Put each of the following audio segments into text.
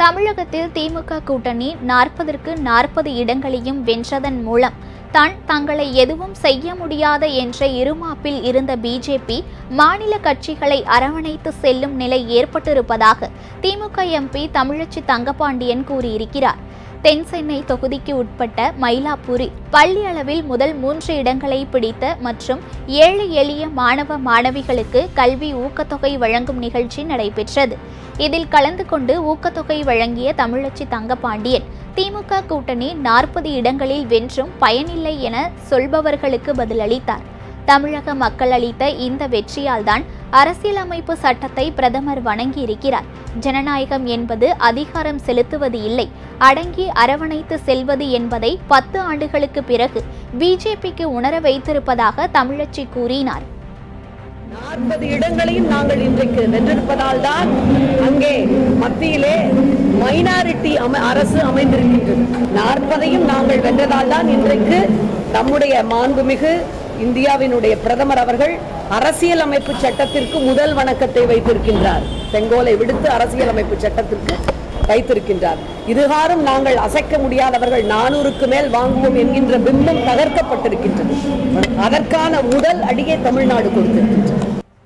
தமிழகத்தில் திமுக கூட்டணி 40க்கு 40 இடங்களையும் வென்றதன் மூலம் தங்களை எதுவும் செய்ய முடியாத என்ற இருமாப்பில் இருந்த பிஜேபி மாநில கட்சிகளை அரவணைத்து செல்லும் நிலை ஏற்பட்டிருப்பதாக திமுக எம்பி தமிழச்சி தங்கபாண்டியன் கூறியிருக்கிறார். தென் சென்னை தொகுதிக்கு உட்பட்ட மயிலாப்பூரில் பள்ளி அளவில் முதல் 3 இடங்களை பிடித்த மற்றும் ஏழை எளிய மாணவ மாணவிகளுக்கு கல்வி ஊக்கத்தொகை வழங்கும் நிகழ்ச்சி நடைபெற்றது. இதில் கலந்து கொண்டு ஊக்கத்தொகை வழங்கிய தமிழச்சி தங்கபாண்டியன், திமுக கூட்டணி 40 இடங்களில் வென்றும் பயனில்லை என சொல்பவர்களுக்கு பதிலளித்தார். தமிழக மக்கள் அளித்த இந்த வெற்றியால் தான் அரசியலமைப்பு சட்டத்தை பிரதமர் வணங்கியிருக்கிறார். ஜனநாயகம் என்பது அதிகாரம் செலுத்துவது இல்லை, அடங்கி அரவணைத்து செல்வது என்பதை 10 ஆண்டுகளுக்கு பிறகு பிஜேபிக்கு உணர வைத்திருப்பதாக தமிழச்சி கூறினார். 40 இடங்களையும் நாங்கள் இன்றைக்கு வென்றிருப்பதால் தான் அங்கே மத்தியிலே மைனாரிட்டி அரசு அமைந்திருக்கின்றது. 40ஐயும் நாங்கள் வென்றதால் தான் இன்றைக்கு நம்முடைய மாண்புமிகு இந்தியாவினுடைய பிரதமர் அவர்கள் அரசியலமைப்பு சட்டத்திற்கு முதல் வணக்கத்தை வைத்திருக்கின்றார். செங்கோலை விடுத்து அரசியலமைப்பு சட்டத்திற்கு வைத்திருக்கின்றார். இதுகாரும் நாங்கள் அசைக்க முடியாதவர்கள், 400க்கு மேல் வாங்குவோம் என்கின்ற பிம்பம் தகர்க்கப்பட்டிருக்கின்றது. அதற்கான முதல் அடியை தமிழ்நாடு கொடுத்திருக்கின்றது.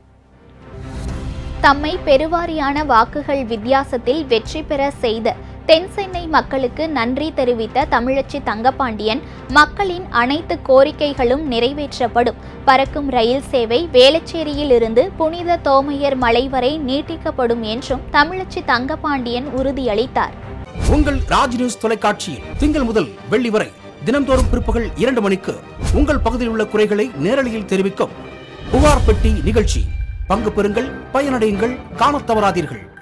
தம்மை பெருவாரியான வாக்குகள் வித்தியாசத்தில் வெற்றி பெற செய்த தென் சென்னை மக்களுக்கு நன்றி தெரிவித்த தமிழச்சி தங்கபாண்டியன், மக்களின் அனைத்து கோரிக்கைகளும் நிறைவேற்றப்படும். பறக்கும் ரயில் சேவை வேளச்சேரியில் இருந்து புனித தோமையர் மலை வரை நீட்டிக்கப்படும் என்றும் தமிழச்சி தங்கபாண்டியன் உறுதியளித்தார். உங்கள் ராஜ் நியூஸ் தொலைக்காட்சியில் திங்கள் முதல் வெள்ளி வரை தினந்தோறும் பிற்பகல் 2 மணிக்கு உங்கள் பகுதியில் உள்ள குறைகளை நேரலையில் தெரிவிக்கும் புகார் பெட்டி நிகழ்ச்சி. பங்கு பெறுங்கள், பயனடையுங்கள், காணத் தவறாதீர்கள்.